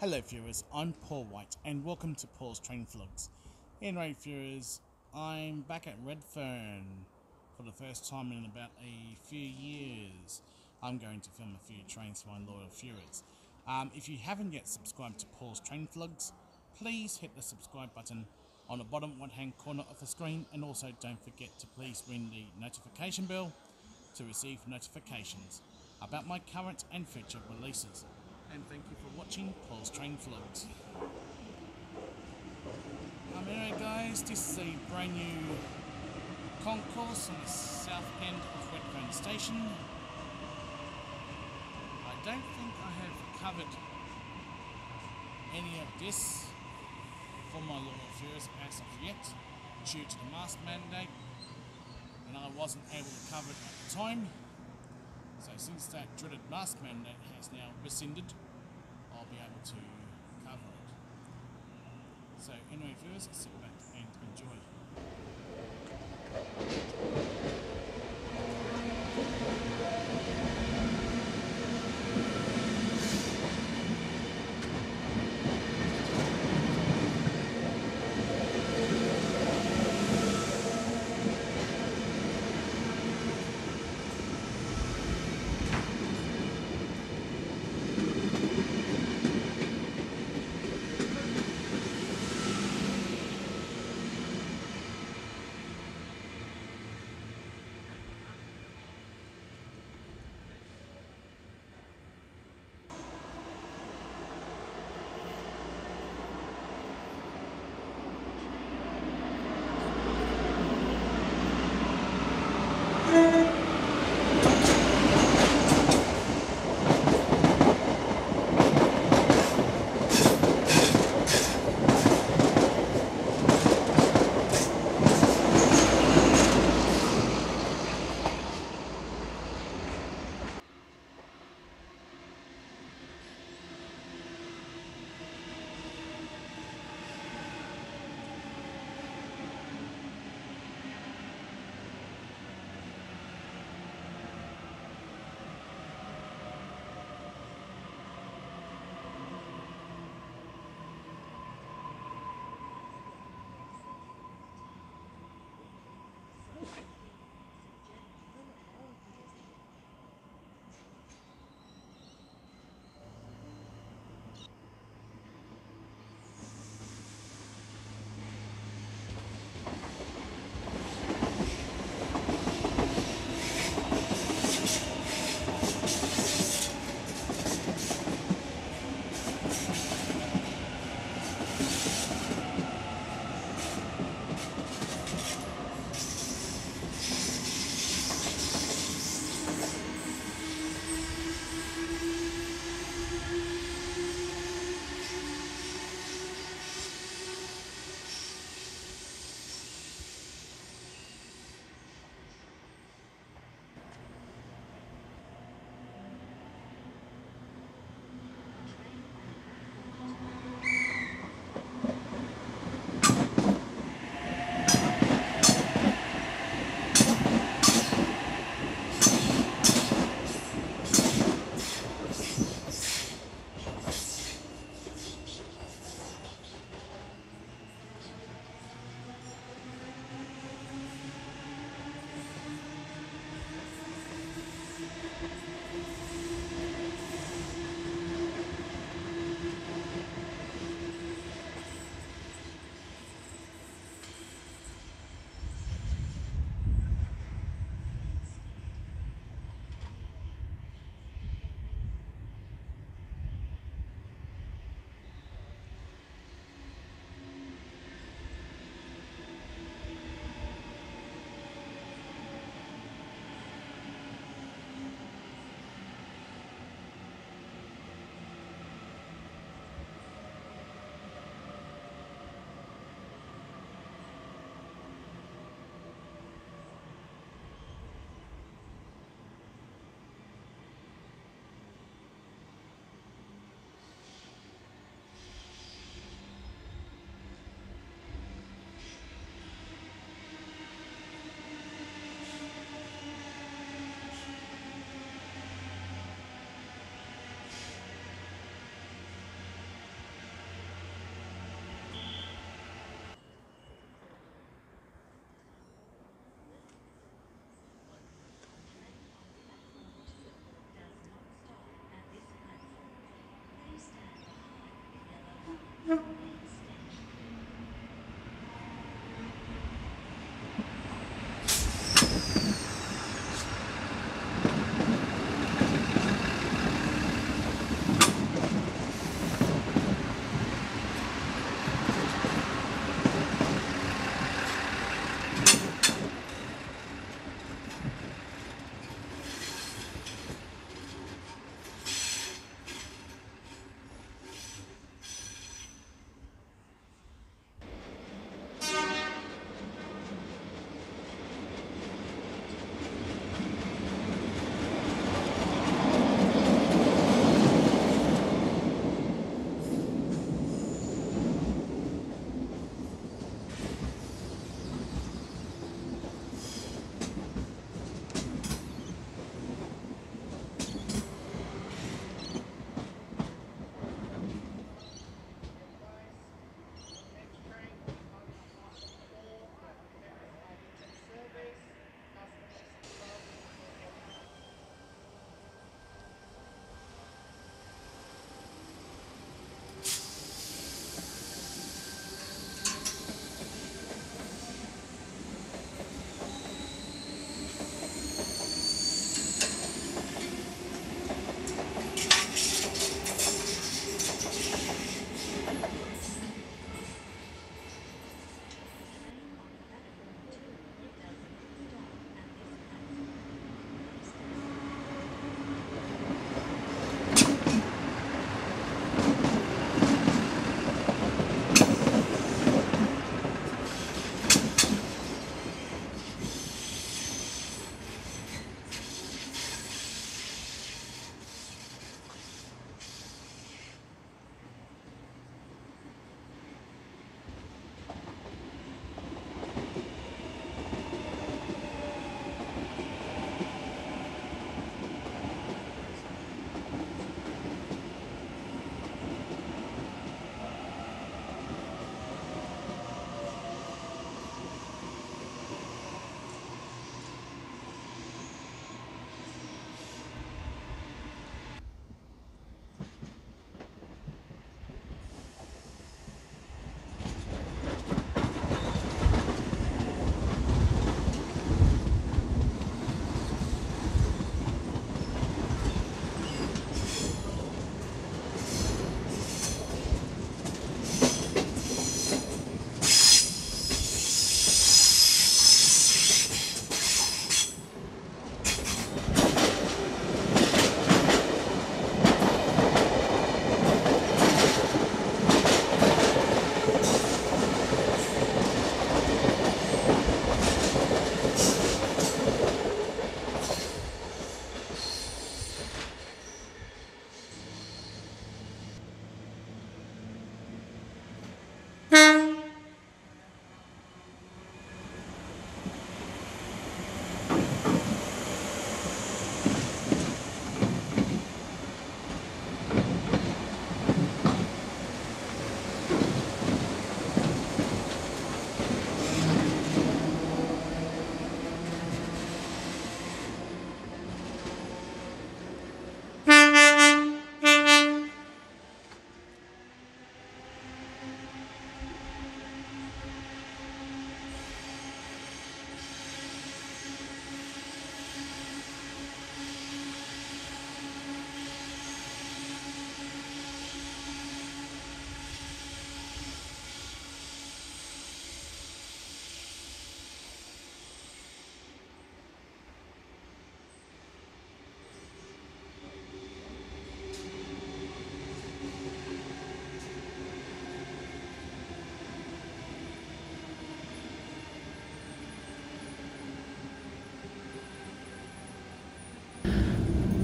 Hello viewers, I'm Paul White and welcome to Paul's Train Vlogs. Anyway viewers, I'm back at Redfern for the first time in about a few years. I'm going to film a few trains for my loyal viewers. If you haven't yet subscribed to Paul's Train Vlogs, please hit the subscribe button on the bottom right hand corner of the screen, and also don't forget to please ring the notification bell to receive notifications about my current and future releases. And thank you for watching Paul's Train Vlogs. Anyway guys, this is a brand new concourse on the south end of Redfern Station. I don't think I have covered any of this for my loyal viewers as of yet, due to the mask mandate, and I wasn't able to cover it at the time. So since that dreaded mask mandate has now rescinded, I'll be able to cover it. So anyway viewers, sit back and enjoy.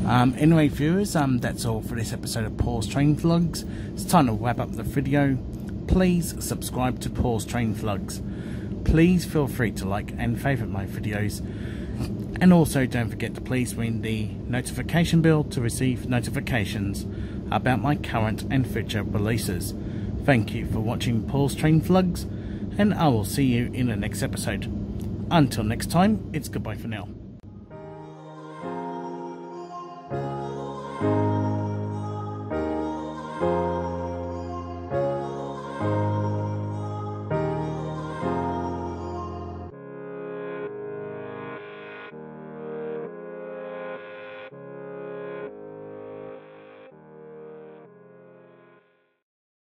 Anyway, viewers, that's all for this episode of Paul's Train Vlogs. It's time to wrap up the video. Please subscribe to Paul's Train Vlogs. Please feel free to like and favourite my videos. And also don't forget to please ring the notification bell to receive notifications about my current and future releases. Thank you for watching Paul's Train Vlogs, and I will see you in the next episode. Until next time, it's goodbye for now.